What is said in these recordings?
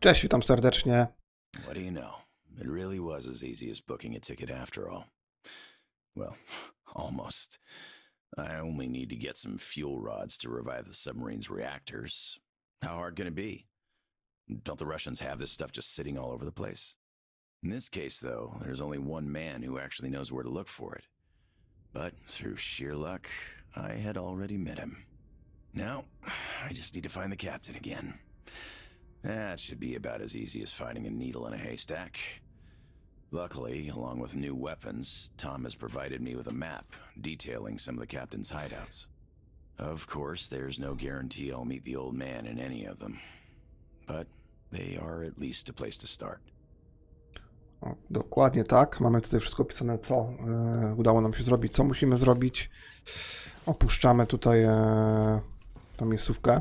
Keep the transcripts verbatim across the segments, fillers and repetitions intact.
Cześć, witam serdecznie. What do you know? It really was as easy as booking a ticket after all. Well, almost. I only need to get some fuel rods to revive the submarine's reactors. How hard can it be? Don't the Russians have this stuff just sitting all over the place? In this case, though, there's only one man who actually knows where to look for it. But through sheer luck, I had already met him. Now, I just need to find the captain again. That should be about as easy as finding a needle in a haystack. Luckily, along with new weapons, Tom has provided me with a map detailing some of the captain's hideouts. Of course, there's no guarantee I'll meet the old man in any of them. But they are at least a place to start. O, dokładnie tak. Mamy tutaj wszystko opisane, co e, udało nam się zrobić, co musimy zrobić. Opuszczamy tutaj e, tą miejscówkę.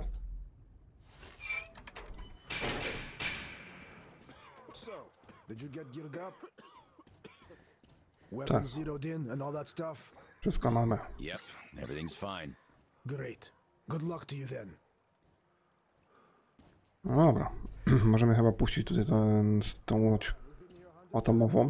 Tak. Wszystko mamy. Yep, everything's fine. Great. Good luck to you then. No dobra. Możemy chyba puścić tutaj ten, tą łódź atomową.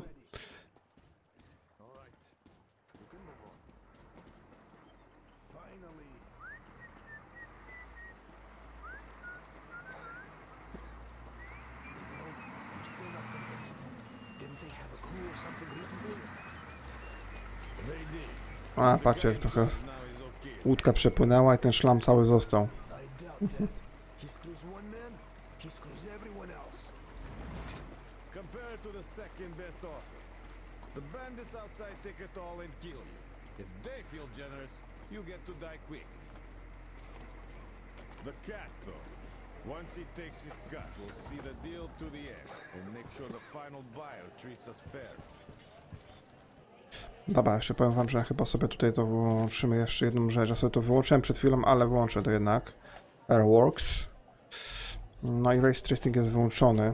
A, patrzcie, jak trochę łódka przepłynęła i ten szlam cały został. Once he takes his cut, we'll see the deal to the end and make sure the final buyer treats us fair. Dobra, jeszcze powiem wam, że chyba sobie tutaj to wyłączymy jeszcze jedną rzecz. Ja sobie to wyłączyłem przed chwilą, ale wyłączę to jednak. Airworks. No i Race Tracing jest wyłączony.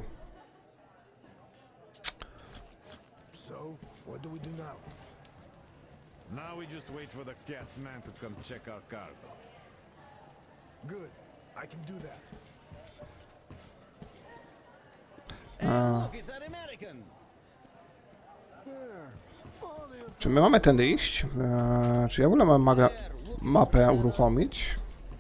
So, what do we do now? Now we just wait for the cat's man to come check our cargo. Good. I can do that. A... Czy my mamy tędy iść? Eee, czy ja wolę mam mapę uruchomić?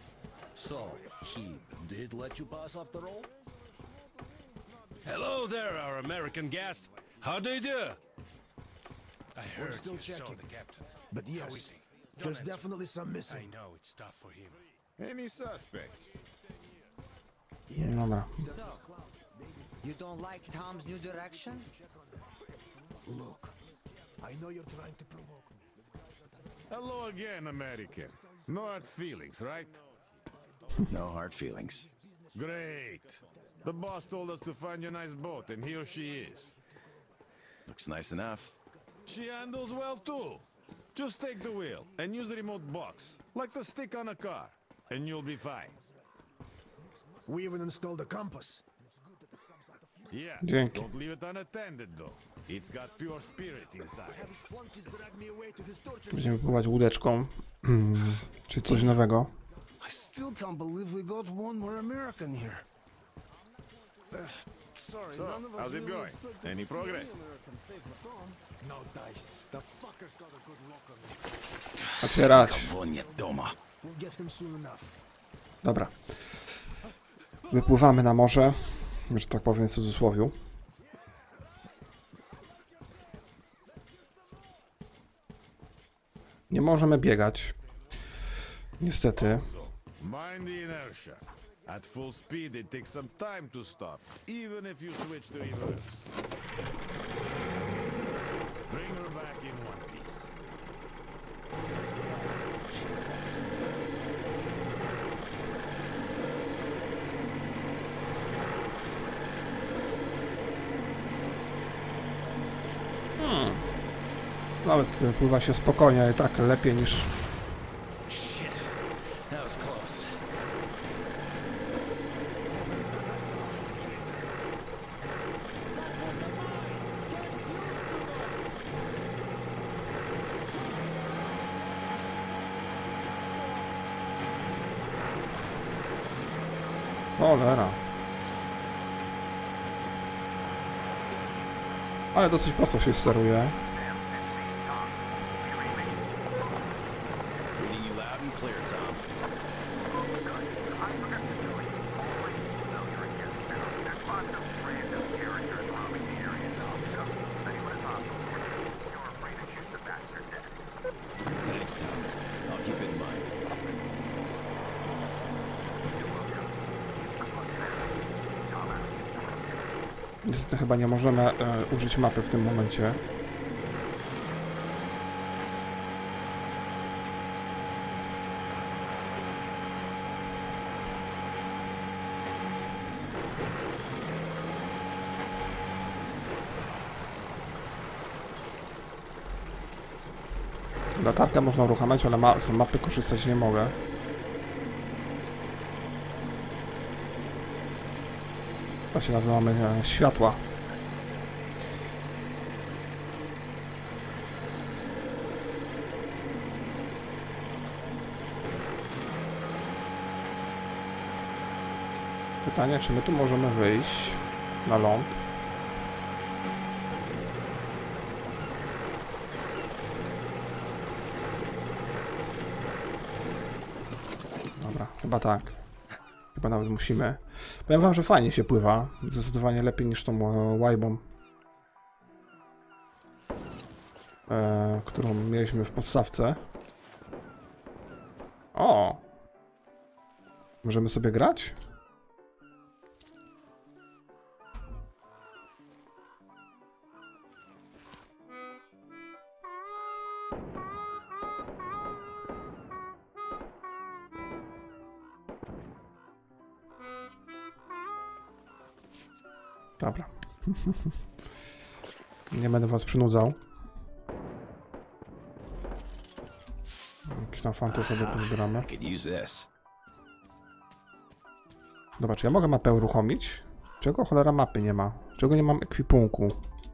Hello there, our American guest. How do you do? I heard still you saw checking. the captain. But yes, there's definitely some I missing. know it's tough for him. Any suspects? Dobra. So, you don't like Tom's new direction? Look, I know you're trying to provoke me. Hello again, American. No hard feelings, right? No hard feelings. Great. The boss told us to find you a nice boat, and here she is. Looks nice enough. She handles well, too. Just take the wheel and use the remote box, like the stick on a car, and you'll be fine. We even installed a compass. Yeah, Dzięki. don't leave it unattended, though. It's got pure spirit inside. Have his flunkies drag me away to his torture. Będziemy pływać łódeczką. Hmm. Czy coś nowego? I still can't believe we got one more American here. Uh, sorry, So, none of us how's it really going? expected to Any see progress? American save Maton. No dice. The fucker's got a good lock on me. Otwierać. Kavonie doma. We'll get him soon enough. Dobra. Wypływamy na morze. Że tak powiem w cudzysłowiu. Nie możemy biegać. Niestety. Mind the inertia. At full speed, it takes some time to stop, even if you switch to reverse. Bring her back in one piece. Hmm. Nawet pływa się spokojnie, ale tak lepiej niż... Shit, that was close. Cholera. Ale dosyć prosto się steruje. Reading you loud and clear, Tom. Thanks, Tom. I'll keep it in mind. Niestety chyba nie możemy e, użyć mapy w tym momencie. Latarkę można uruchamiać, ale ma z mapy korzystać nie mogę. Właśnie nawet mamy e, światła. Pytanie, czy my tu możemy wyjść na ląd? Dobra, chyba tak. Chyba nawet musimy. Powiem wam, że fajnie się pływa. Zdecydowanie lepiej niż tą e, łajbą, e, którą mieliśmy w podstawce. O! Możemy sobie grać? Dobra. Nie będę was przynudzał. Jakieś tam fanty sobie pozbieramy. I could use this. Dobra, czy ja mogę mapę uruchomić? Czego cholera mapy nie ma? Czego nie mam ekwipunku?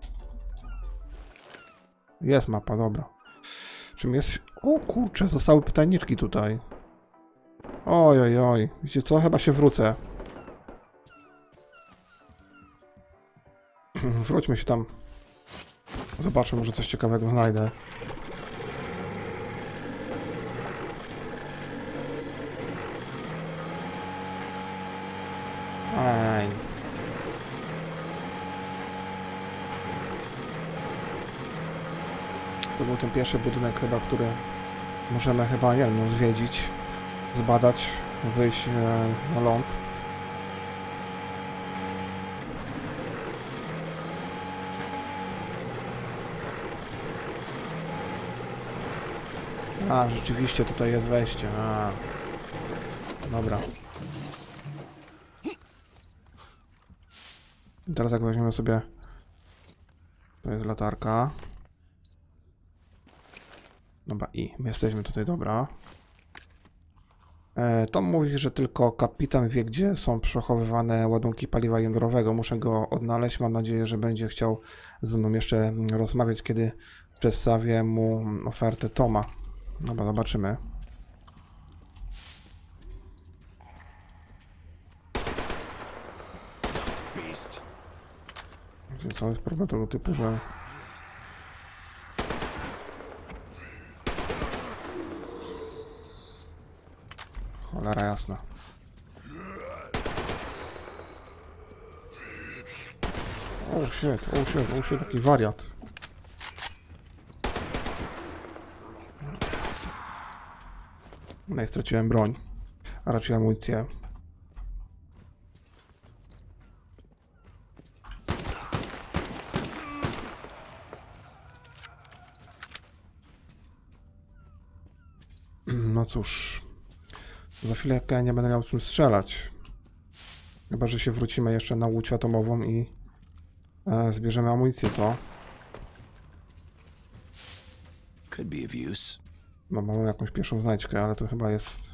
Jest mapa, dobra. Czym jest... O kurczę, zostały pytajniczki tutaj. Oj, oj, oj. Wiecie co? Chyba się wrócę. Wróćmy się tam. Zobaczmy, może coś ciekawego znajdę. Aj. To był ten pierwszy budynek chyba, który możemy chyba, nie wiem, zwiedzić, zbadać, wyjść e, na ląd. A, rzeczywiście tutaj jest wejście. A. Dobra. I teraz jak weźmiemy sobie... To jest latarka. Dobra, i my jesteśmy tutaj, dobra. E, Tom mówi, że tylko kapitan wie, gdzie są przechowywane ładunki paliwa jądrowego. Muszę go odnaleźć. Mam nadzieję, że będzie chciał ze mną jeszcze rozmawiać, kiedy przedstawię mu ofertę Toma. Dobra, zobaczymy. Co jest problem tego typu, że... Cholera jasna. O shit, o shit, o shit, taki wariat. No i straciłem broń, a raczej amunicję. No cóż, za chwilę nie będę miał czym strzelać. Chyba że się wrócimy jeszcze na łódź atomową i e, zbierzemy amunicję, co? Could be of use. No mamy jakąś pierwszą znajdźkę, ale to chyba jest...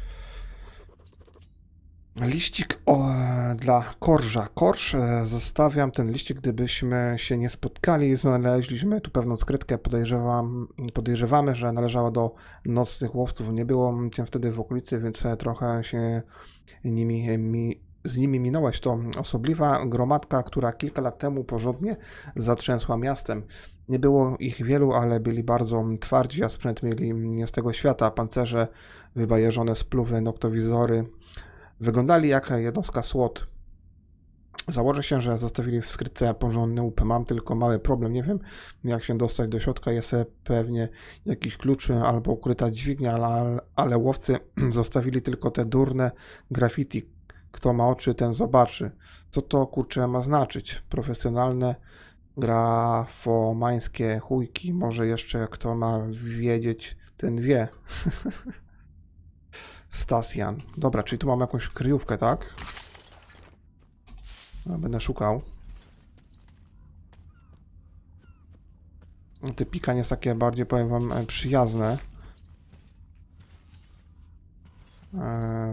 Liścik o, dla Korża. Korż, e, zostawiam ten liścik, gdybyśmy się nie spotkali. Znaleźliśmy tu pewną skrytkę. Podejrzewam, podejrzewamy, że należała do nocnych łowców. Nie było cię wtedy w okolicy, więc trochę się nimi mi, z nimi minąłeś, to osobliwa gromadka, która kilka lat temu porządnie zatrzęsła miastem. Nie było ich wielu, ale byli bardzo twardzi, a sprzęt mieli nie z tego świata. Pancerze, wybajeżone spluwy, noktowizory. Wyglądali jak jednostka SWAT. Założę się, że zostawili w skrytce porządny łup. Mam tylko mały problem. Nie wiem, jak się dostać do środka. Jest pewnie jakiś klucz albo ukryta dźwignia, ale, ale łowcy zostawili tylko te durne graffiti. Kto ma oczy, ten zobaczy. Co to, kurczę, ma znaczyć? Profesjonalne, grafomańskie chujki. Może jeszcze kto ma wiedzieć, ten wie. Stasian. Dobra, czyli tu mamy jakąś kryjówkę, tak? No, będę szukał. Te pikanie jest takie bardziej, powiem wam, przyjazne. Eee,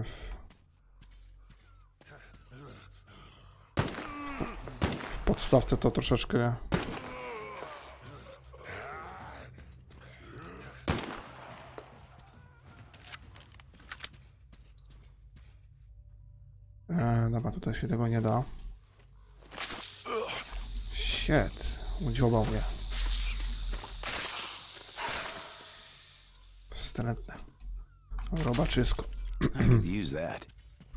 w podstawce to troszeczkę... Eee, dobra, tutaj się tego nie da. Shit, udziałał mnie. Wstrętne. Robaczysko. I could use that.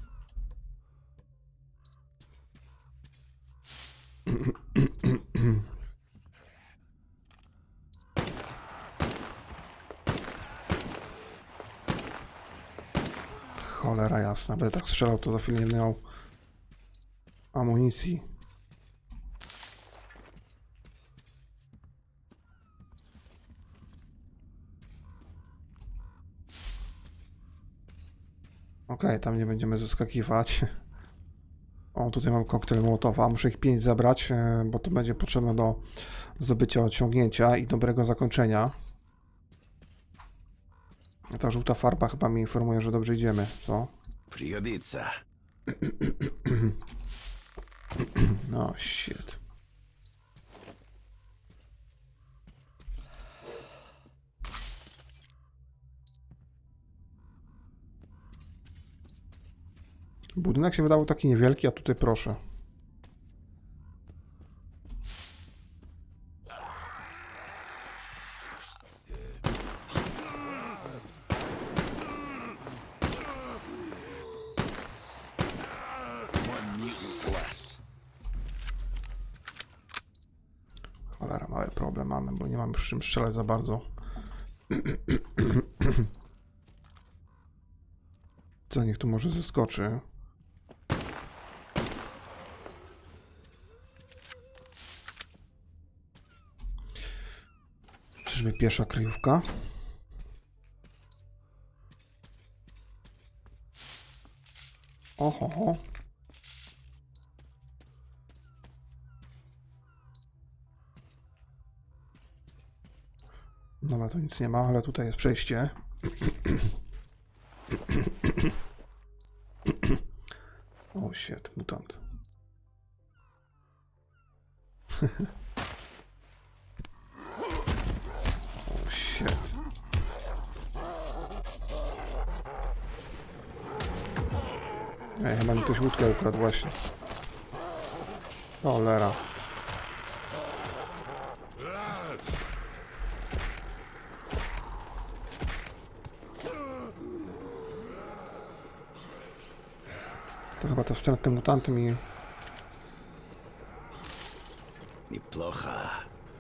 Cholera jasna, będę tak strzelał, to za chwilę nie miał amunicji. Okej, okay, tam nie będziemy zaskakiwać. O, tutaj mam koktajl Mołotowa. Muszę ich pięć zebrać, bo to będzie potrzebne do zdobycia osiągnięcia i dobrego zakończenia. Ta żółta farba chyba mi informuje, że dobrze idziemy, co? Przygodzica. No, shit. Budynek się wydawał taki niewielki, a tutaj proszę. Cholera, mały problem mamy, bo nie mamy przy czym strzelać za bardzo. Co, niech tu może zeskoczy. Czyżby pierwsza kryjówka? Oho. Dobra, to nic nie ma, ale tutaj jest przejście. O, shit, mutant. O, shit. Ej, chyba mi ktoś łódkę ukradł właśnie. Cholera. To chyba te wstrętne mutanty mi... Nieplocha.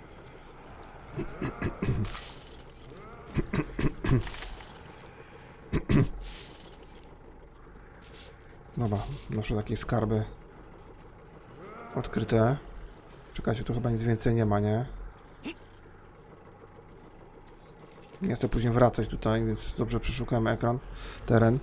Dobra, zawsze takie skarby odkryte. Czekajcie, tu chyba nic więcej nie ma, nie? Nie chcę później wracać tutaj, więc dobrze przeszukałem ekran, teren.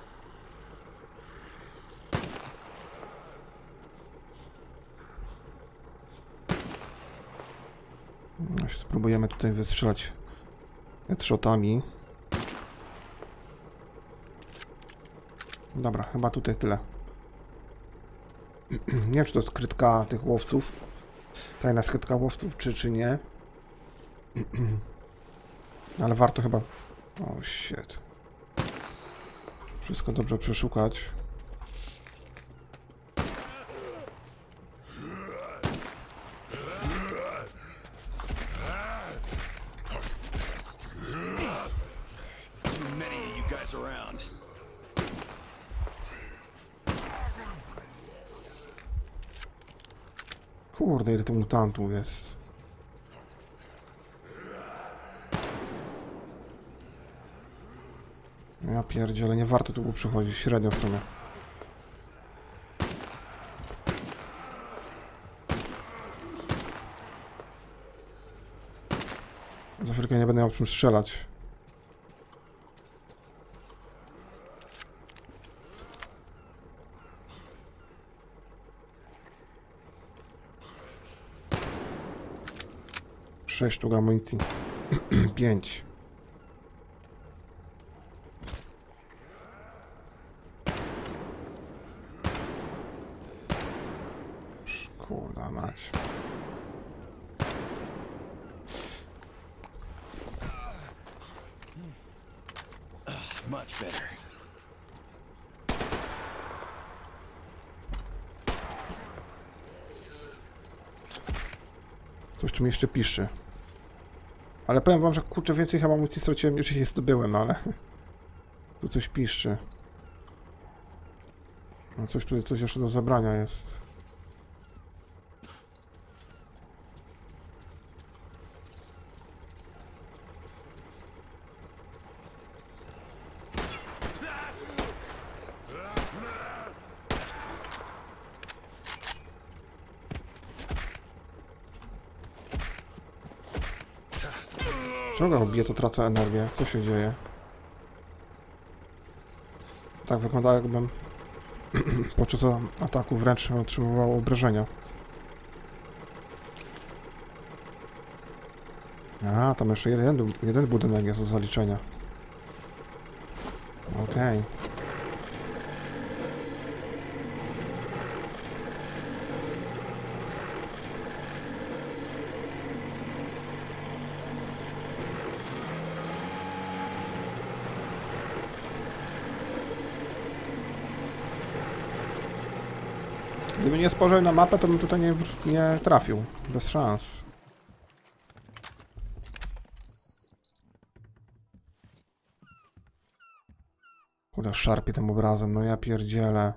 Spróbujemy tutaj wystrzelać headshotami. Dobra, chyba tutaj tyle. Nie wiem, czy to jest skrytka tych łowców. Tajna skrytka łowców, czy, czy nie. Ale warto chyba... O, shit. Wszystko dobrze przeszukać. around. Kurde, ile tych mutantów jest. Ja pierdzielę, nie warto tu przychodzić, średnio w sumie. Za chwilkę nie będę miał czym strzelać. Sześć sztuk amunicji. Pięć. Kurda mać. Much better. Coś tu mi jeszcze pisze. Ale powiem wam, że kurczę, więcej chyba amunicji straciłem, już ich je zdobyłem, ale... Tu coś pisze. No coś tutaj, coś jeszcze do zabrania jest. Czego go bije, to tracę energię. Co się dzieje? Tak wygląda, jakbym podczas ataku wręcz otrzymywał obrażenia. A, tam jeszcze jeden, jeden budynek jest do zaliczenia. Okej. Okay. Gdyby nie spojrzał na mapę, to bym tutaj nie, nie trafił. Bez szans. Kurde, szarpie tym obrazem, no ja pierdzielę.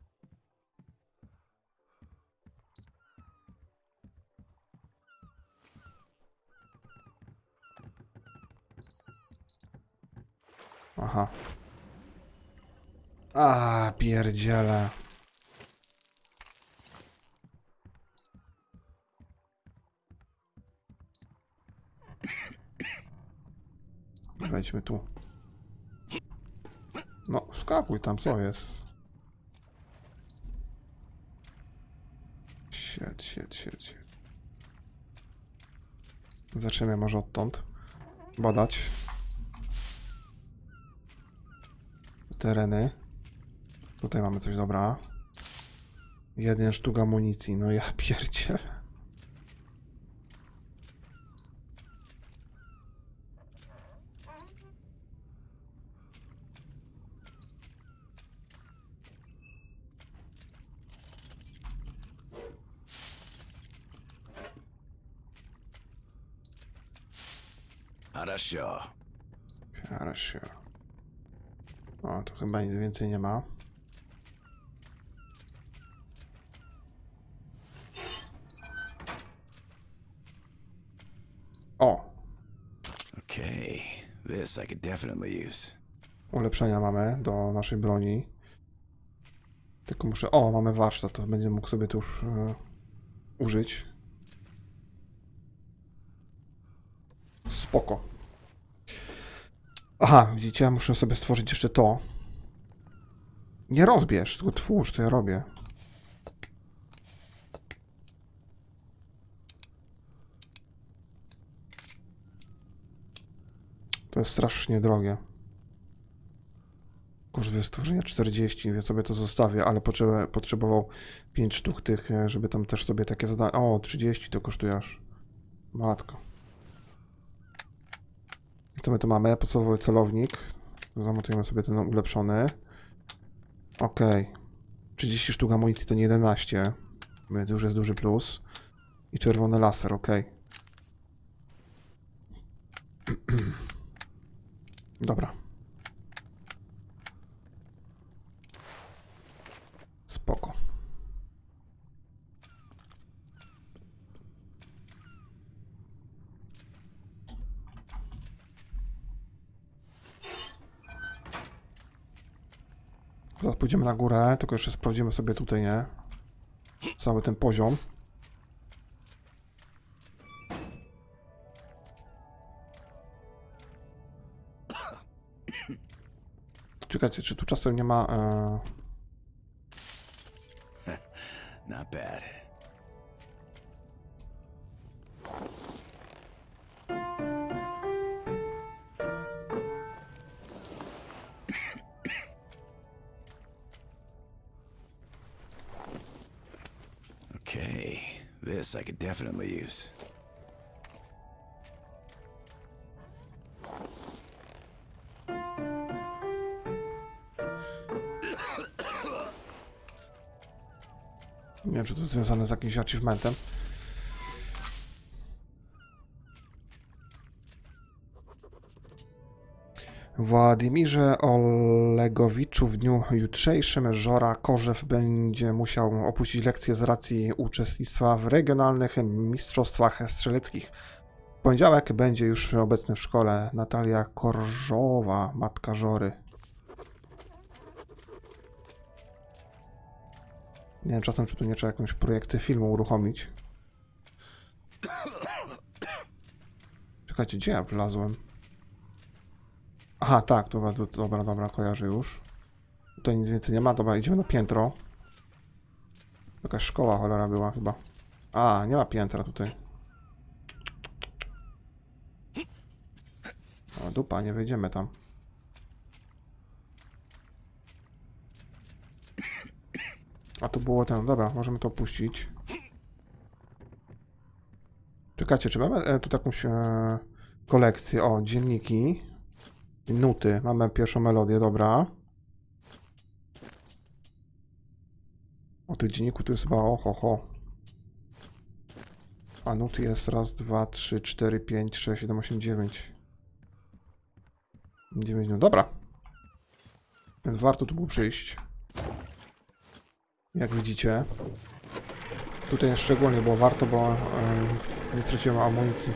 Aha. A, pierdzielę. Wejdźmy tu. No, skakuj tam, co jest? Shit, shit, shit, shit. Zaczniemy może odtąd. Badać. Tereny. Tutaj mamy coś, dobra. Jeden sztuk amunicji, no ja pierdzielę. Хорошо. Хорошо. O, to chyba nic więcej nie ma. O! Okay, this I could definitely use. Ulepszenia mamy do naszej broni. Tylko muszę... O, mamy warsztat, to będę mógł sobie to już e, użyć. Spoko. Aha, widzicie, muszę sobie stworzyć jeszcze to. Nie rozbierz, tylko twórz, co ja robię. To jest strasznie drogie. Koszt stworzenia czterdzieści, więc sobie to zostawię, ale potrzeba, potrzebował pięć sztuk tych, żeby tam też sobie takie zadania... O, trzydzieści to kosztuje aż. Matko. Co my tu mamy? Podstawowy celownik. Zamontujemy sobie ten ulepszony. Ok. trzydzieści sztuk amunicji to nie jedenaście. Więc już jest duży plus. I czerwony laser, ok. Dobra. Teraz pójdziemy na górę, tylko jeszcze sprawdzimy sobie tutaj, nie? Cały ten poziom. Czekajcie, czy tu czasem nie ma... E... Not bad. Okay, this I could definitely use. Nie wiem, czy to jest związane z jakimś achievementem. Władimirze Olegowiczu, w dniu jutrzejszym Żora Korzew będzie musiał opuścić lekcję z racji uczestnictwa w regionalnych mistrzostwach strzeleckich. W poniedziałek będzie już obecny w szkole. Natalia Korżowa, matka Żory. Nie wiem, czasem czy tu nie trzeba jakąś projekcję filmu uruchomić. Czekajcie, gdzie ja wlazłem? Aha, tak, dobra, dobra, dobra, kojarzę już. Tutaj nic więcej nie ma, dobra, idziemy na piętro. Jakaś szkoła cholera była chyba. A, nie ma piętra tutaj. O, dupa, nie wejdziemy tam. A tu było ten, dobra, możemy to opuścić. Czekajcie, czy mamy e, tu jakąś e, kolekcję? O, dzienniki. Nuty, mamy pierwszą melodię, dobra. O tych dzienniku tu jest chyba oho, ho. A nuty jest raz, dwa, trzy, cztery, pięć, sześć, siedem, osiem, dziewięć. dziewięć, no dobra. Więc warto tu było przyjść. Jak widzicie. Tutaj szczególnie było warto, bo yy, nie straciłem amunicji.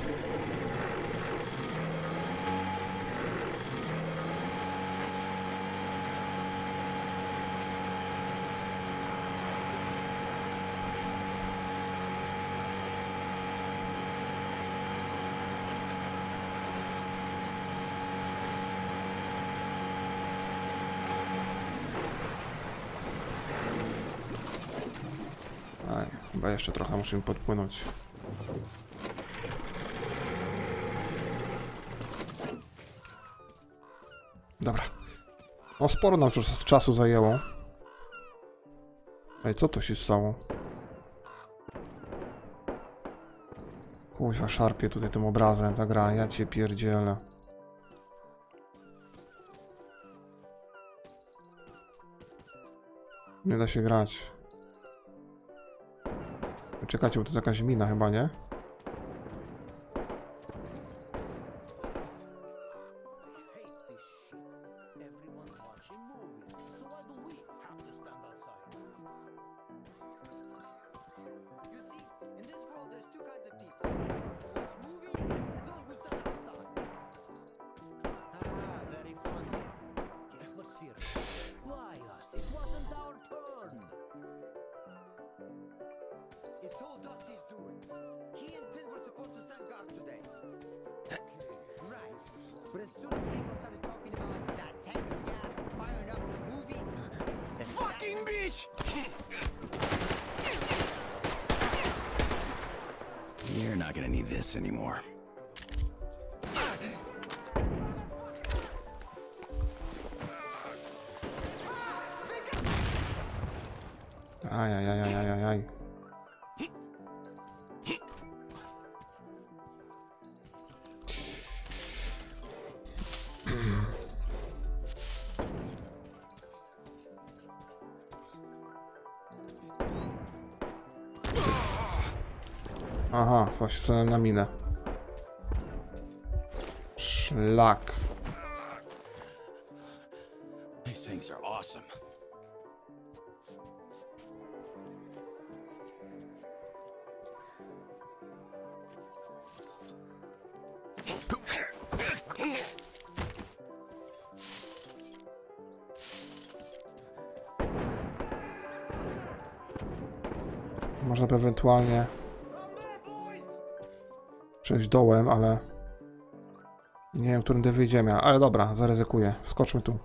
Aj, chyba jeszcze trochę musimy podpłynąć. Dobra. No sporo nam już czasu zajęło. Ej, co to się stało? Kuźwa, szarpie tutaj tym obrazem ta gra, ja cię pierdzielę. Nie da się grać. Czekajcie, bo to jest jakaś mina chyba, nie? It's all Dusty's doing. He and Pin were supposed to stand guard today. Okay, right. But as soon as people started talking about that tank of gas and firing up the movies, the fucking bitch! You're not gonna need this anymore. Aj, aj, aj, aj, aj, aj. Aha, właśnie sobie na minę. Szlak. These things are awesome. Można by ewentualnie przejść dołem, ale nie wiem, którędy wyjdziemy, ale dobra, zaryzykuję. Skoczmy tu.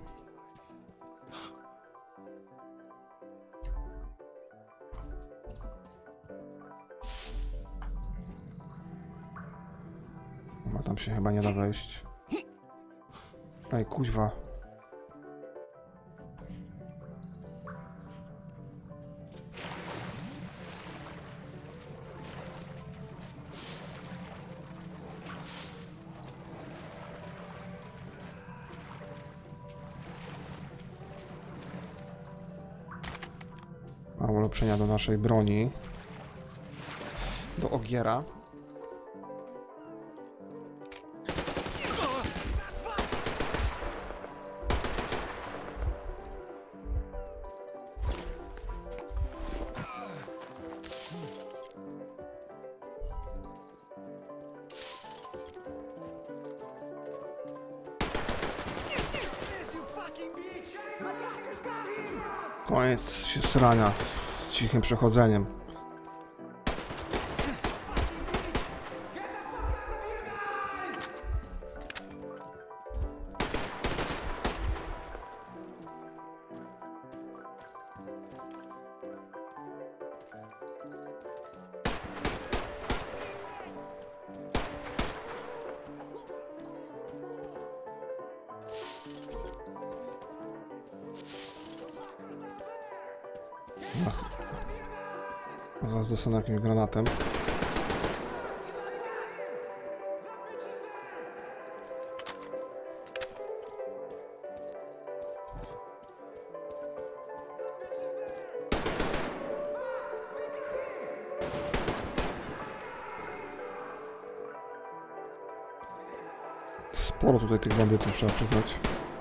Chyba tam się chyba nie da wejść. Ej, kuźwa. Mało ulepszenia do naszej broni. Do ogiera. Koniec się srania z cichym przechodzeniem. Zaraz dostanę jakimś granatem. Sporo tutaj tych bandytów, trzeba przyznać.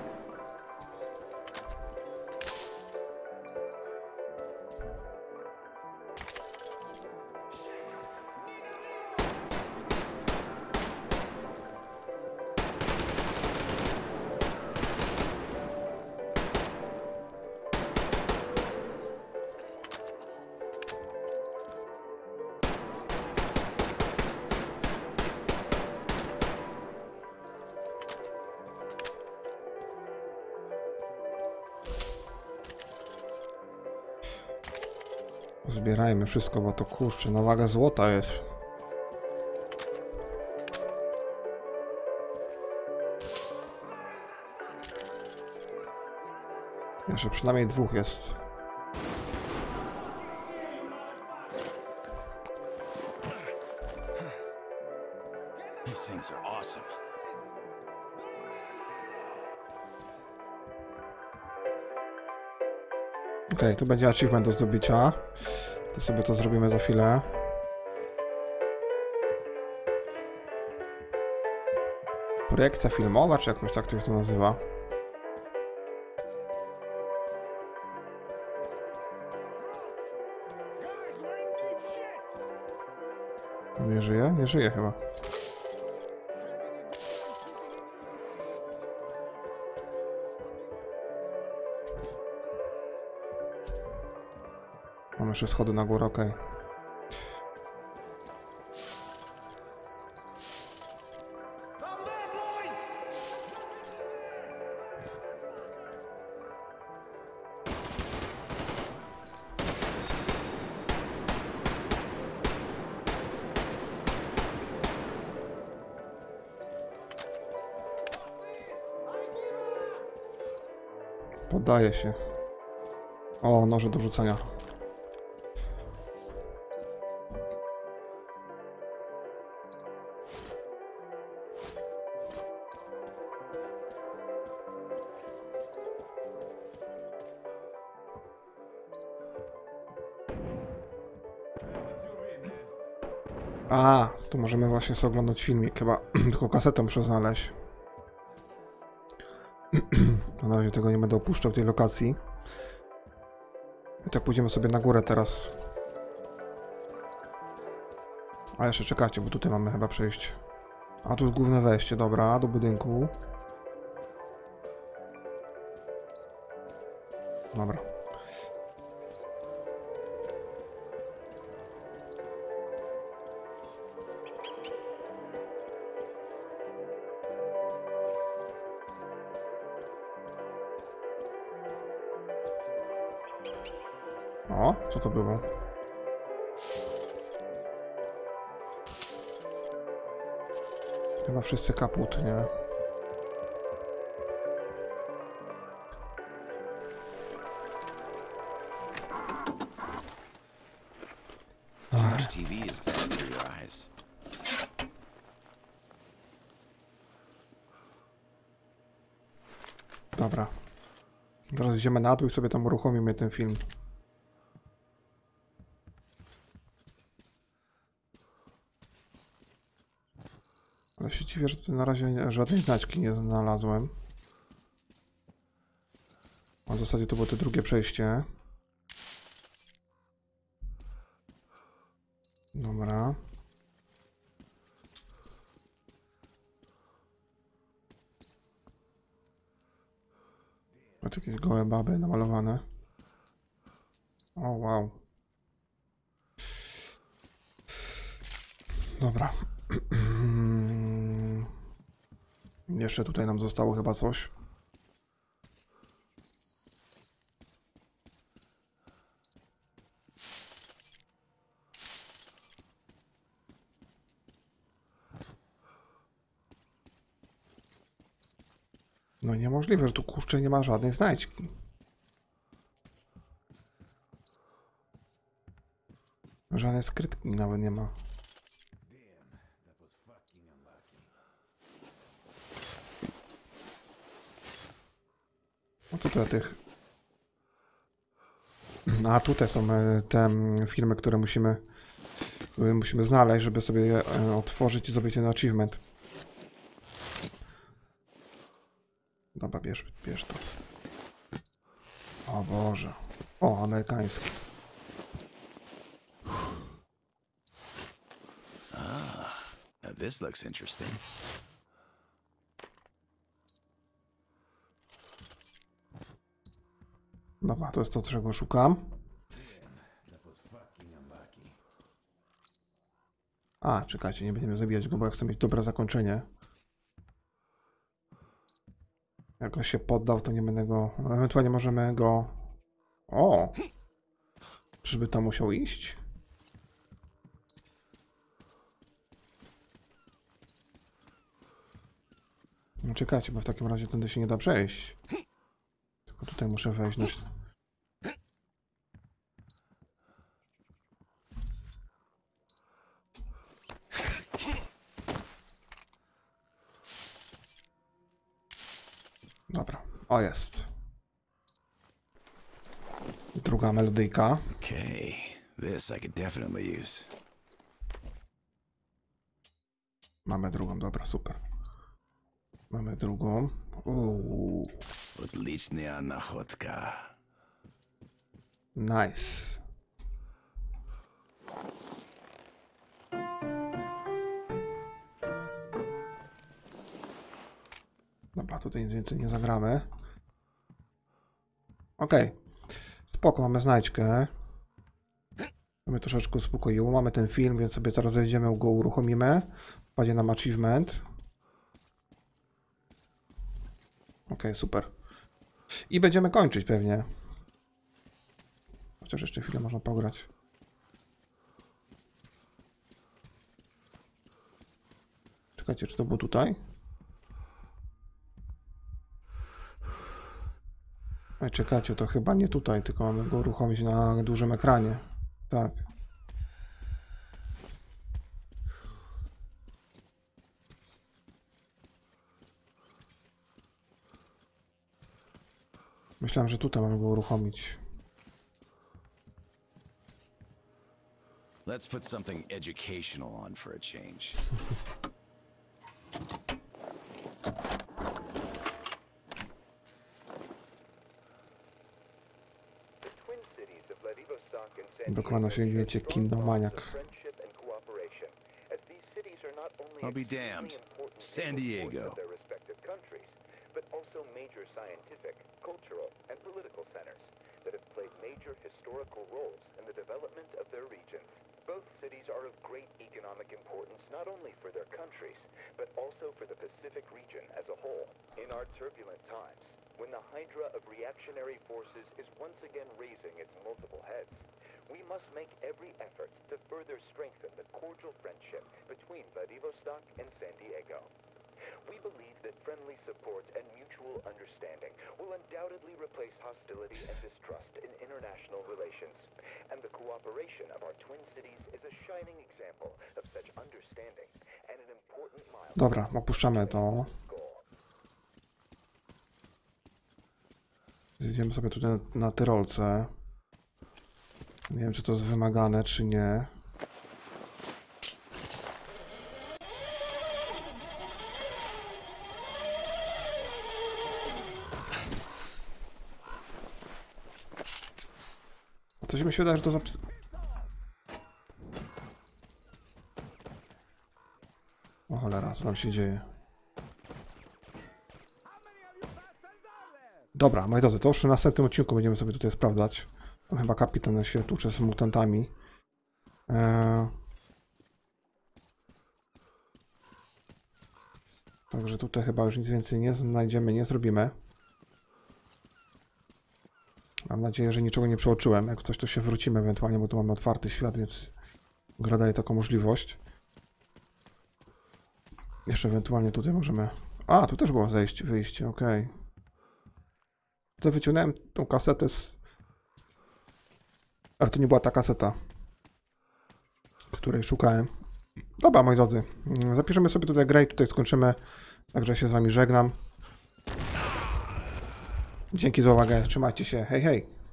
Zbierajmy wszystko, bo to kurczę, na wagę złota jest. Jeszcze przynajmniej dwóch jest. These things are awesome. Okej, okay, tu będzie achievement do zdobycia. To sobie to zrobimy za chwilę. Projekcja filmowa, czy jakoś tak to się to nazywa? Nie żyje? Nie żyje chyba. Mam jeszcze schody na górę, okej. Okay. Poddaje się. O, noże do rzucania. A, to możemy właśnie sobie oglądać filmik, chyba tylko kasetę muszę znaleźć. Na razie tego nie będę opuszczał tej lokacji. I tak pójdziemy sobie na górę teraz. A jeszcze czekajcie, bo tutaj mamy chyba przejść. A tu jest główne wejście, dobra, do budynku. Dobra. O, co to było? Chyba wszyscy kaput, nie? Too much T V is bad for your eyes. Dobra. Teraz idziemy na dół i sobie tam uruchomimy ten film. Ale się dziwię, że tutaj na razie żadnej znaczki nie znalazłem. A w zasadzie to było to drugie przejście. Dobra. Patrz, jakieś gołe baby namalowane. O, wow. Dobra. Jeszcze tutaj nam zostało chyba coś. No niemożliwe, że tu kurczę nie ma żadnej znajdźki. Żadnej skrytki nawet nie ma. No co to ja tych... A tutaj są e, te filmy, które musimy które musimy znaleźć, żeby sobie je e, otworzyć i zrobić ten achievement. Dobra, bierz, bierz to. O Boże. O, amerykański. Ah, now this looks interesting. Dobra, to jest to, czego szukam. A, czekajcie, nie będziemy zabijać go, bo ja chcę mieć dobre zakończenie. Jak go się poddał, to nie będę go... Ewentualnie możemy go... O! Czyżby tam musiał iść? No czekajcie, bo w takim razie tędy się nie da przejść. Tylko tutaj muszę wejść na... Dobra, o jest. Druga melodyjka. Okay, this I could definitely use. Mamy drugą, dobra, super. Mamy drugą. Uuu, Отличная находка. nice. Dobra, tutaj nic więcej nie zagramy. Okej. Okay. Spoko, mamy znajdźkę. Mamy troszeczkę uspokoiło. Mamy ten film, więc sobie zaraz zejdziemy, go uruchomimy. Wpadnie nam achievement. Okej, okay, super. I będziemy kończyć pewnie. Chociaż jeszcze chwilę można pograć. Czekajcie, czy to było tutaj? Ej, czekajcie, to chyba nie tutaj, tylko mamy go uruchomić na dużym ekranie. Tak. Myślałem, że tutaj mamy go uruchomić. Let's put something educational on for a change. Dokładnie się wiecie, Kindomaniac. I'll be damned. San Diego. But also major scientific, cultural, and political centers that have played major historical roles in the development of their regions. Both cities are of great economic importance not only for their countries, but also for the Pacific region as a whole. In our turbulent times, when the hydra of reactionary forces is once again raising its multiple heads, we must make every effort to further strengthen the cordial friendship between Vladivostok and San Diego. We believe that friendly support and mutual understanding will undoubtedly replace hostility and distrust in international relations, and the cooperation of our twin cities is a shining example of such understanding and an important milestone. Dobra, opuszczamy to. Zjedziemy sobie tutaj na, na Tyrolce. Nie wiem, czy to jest wymagane, czy nie. Coś mi się wydaje, że to zapis... O cholera, co tam się dzieje? Dobra, moi drodzy, to już w następnym odcinku będziemy sobie tutaj sprawdzać. Tam chyba kapitan się tłucze z mutantami. Eee... Także tutaj chyba już nic więcej nie znajdziemy, nie zrobimy. Mam nadzieję, że niczego nie przeoczyłem. Jak coś, to się wrócimy ewentualnie, bo tu mamy otwarty świat, więc gra daje taką możliwość. Jeszcze ewentualnie tutaj możemy... A, tu też było zejście, wyjście, okej. Okay. Tutaj wyciągnąłem tą kasetę z... Ale to nie była ta kaseta, której szukałem. Dobra, moi drodzy. Zapiszemy sobie tutaj grę i tutaj skończymy. Także się z wami żegnam. Dzięki za uwagę. Trzymajcie się. Hej, hej.